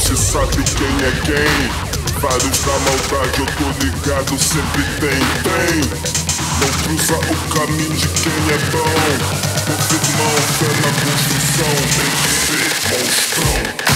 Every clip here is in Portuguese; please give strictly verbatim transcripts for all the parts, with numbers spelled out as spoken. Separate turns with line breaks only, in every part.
se sabe quem é quem. Vários na maldade, eu tô ligado, sempre tem, tem. Não cruza o caminho de quem é bom. Confirmão, fé na construção, tem que ser monstrão.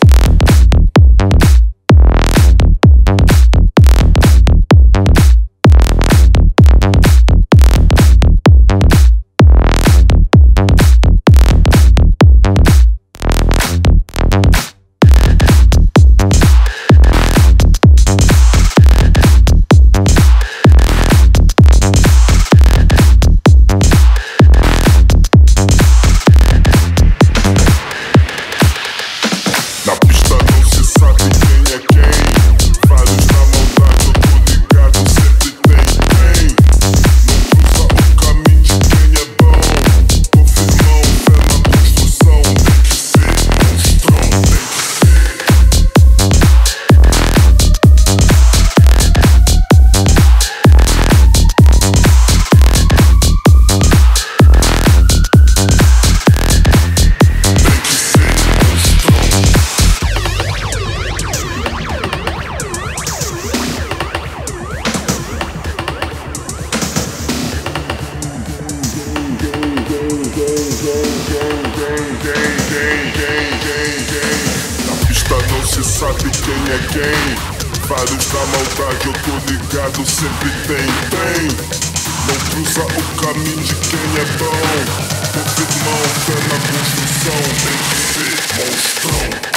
Na pista não se sabe quem é quem. Vários na maldade, eu tô ligado, sempre tem, tem. Não cruza o caminho de quem é bom. Confirmão, fé na construção, tem que ser monstrão.